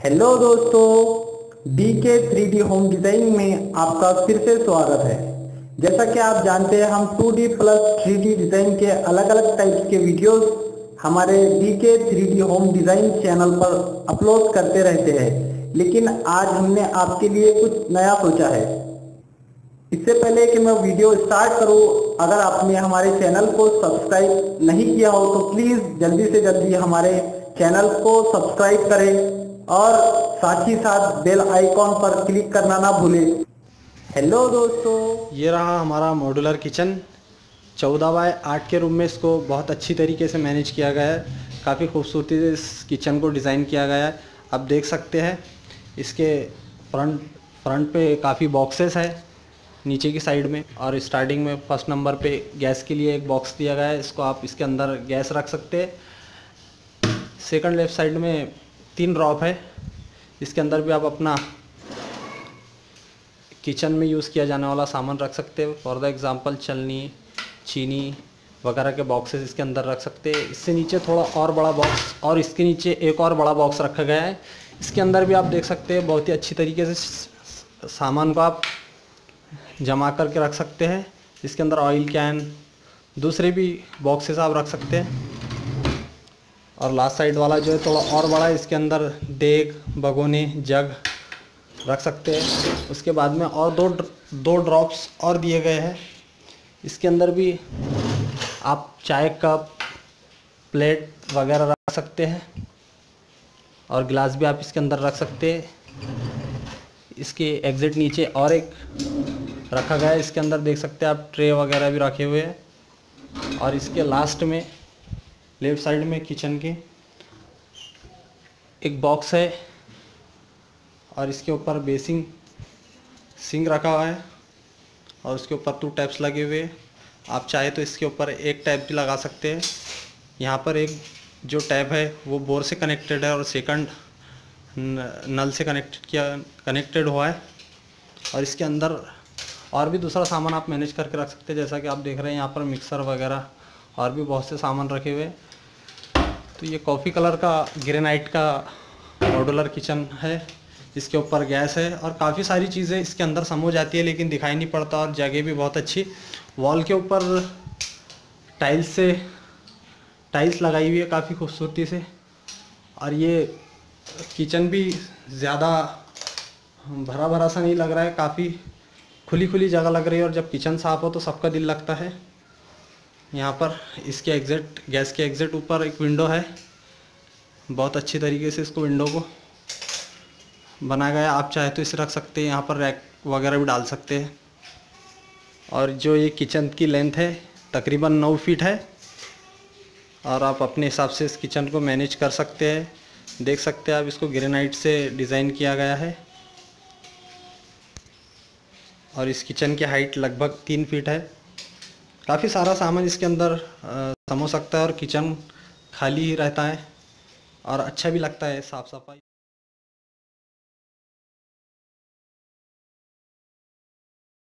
Hello दोस्तों, DK 3D home design में आपका फिर से स्वागत है। जैसा कि आप जानते हैं, हम 2D प्लस 3D डिजाइन के अलग अलग टाइप्स के वीडियोस हमारे DK 3D home design channel पर अपलोड करते रहते हैं, लेकिन आज हमने आपके लिए कुछ नया सोचा है। इससे पहले कि मैं वीडियो स्टार्ट करूं, अगर आपने हमारे चैनल को सब्सक्राइब नहीं किया हो तो प्लीज जल्दी से जल्दी हमारे चैनल को सब्सक्राइब करें और साथ ही साथ बेल आइकॉन पर क्लिक करना ना भूलें। हेलो दोस्तों, ये रहा हमारा मॉड्यूलर किचन। 14 बाय 8 के रूम में इसको बहुत अच्छी तरीके से मैनेज किया गया है। काफ़ी खूबसूरती से इस किचन को डिज़ाइन किया गया है। आप देख सकते हैं इसके फ्रंट पे काफ़ी बॉक्सेस है नीचे की साइड में, और स्टार्टिंग में फर्स्ट नंबर पे गैस के लिए एक बॉक्स दिया गया है। इसको आप इसके अंदर गैस रख सकते हैं। सेकंड लेफ्ट साइड में 3 ड्रॉप है। इसके अंदर भी आप अपना किचन में यूज़ किया जाने वाला सामान रख सकते हैं। फॉर द एग्ज़ाम्पल चलनी, चीनी वगैरह के बॉक्सेस इसके अंदर रख सकते हैं। इससे नीचे थोड़ा और बड़ा बॉक्स और इसके नीचे एक और बड़ा बॉक्स रखा गया है। इसके अंदर भी आप देख सकते हैं बहुत ही अच्छी तरीके से सामान को आप जमा करके रख सकते हैं। इसके अंदर ऑयल कैन, दूसरे भी बॉक्सेस आप रख सकते हैं। और लास्ट साइड वाला जो है थोड़ा और बड़ा है, इसके अंदर देग, भगोने, जग रख सकते हैं। उसके बाद में और दो ड्रॉप्स और दिए गए हैं। इसके अंदर भी आप चाय कप, प्लेट वगैरह रख सकते हैं, और गिलास भी आप इसके अंदर रख सकते हैं। इसके एग्ज़िट नीचे और एक रखा गया है। इसके अंदर देख सकते हैं आप ट्रे वगैरह भी रखे हुए हैं। और इसके लास्ट में लेफ्ट साइड में किचन के एक बॉक्स है, और इसके ऊपर बेसिंग सिंक रखा हुआ है, और उसके ऊपर 2 टैप्स लगे हुए हैं। आप चाहे तो इसके ऊपर एक टैप भी लगा सकते हैं। यहाँ पर एक जो टैप है वो बोर से कनेक्टेड है, और सेकंड नल से कनेक्टेड हुआ है। और इसके अंदर और भी दूसरा सामान आप मैनेज करके रख सकते हैं। जैसा कि आप देख रहे हैं यहाँ पर मिक्सर वगैरह और भी बहुत से सामान रखे हुए हैं। तो ये कॉफ़ी कलर का ग्रेनाइट का मॉड्यूलर किचन है। इसके ऊपर गैस है और काफ़ी सारी चीज़ें इसके अंदर समो जाती है, लेकिन दिखाई नहीं पड़ता। और जगह भी बहुत अच्छी, वॉल के ऊपर टाइल्स लगाई हुई है काफ़ी खूबसूरती से। और ये किचन भी ज़्यादा भरा भरा सा नहीं लग रहा है, काफ़ी खुली खुली जगह लग रही है। और जब किचन साफ़ हो तो सबका दिल लगता है। यहाँ पर इसके गैस के एग्ज़िट ऊपर एक विंडो है। बहुत अच्छी तरीके से इसको विंडो को बनाया गया। आप चाहे तो इसे रख सकते हैं, यहाँ पर रैक वगैरह भी डाल सकते हैं। और जो ये किचन की लेंथ है तकरीबन 9 फीट है, और आप अपने हिसाब से इस किचन को मैनेज कर सकते हैं। देख सकते हैं आप, इसको ग्रेनाइट से डिज़ाइन किया गया है। और इस किचन की हाइट लगभग 3 फीट है। काफ़ी सारा सामान इसके अंदर समा सकता है, और किचन खाली ही रहता है और अच्छा भी लगता है, साफ़ सफाई।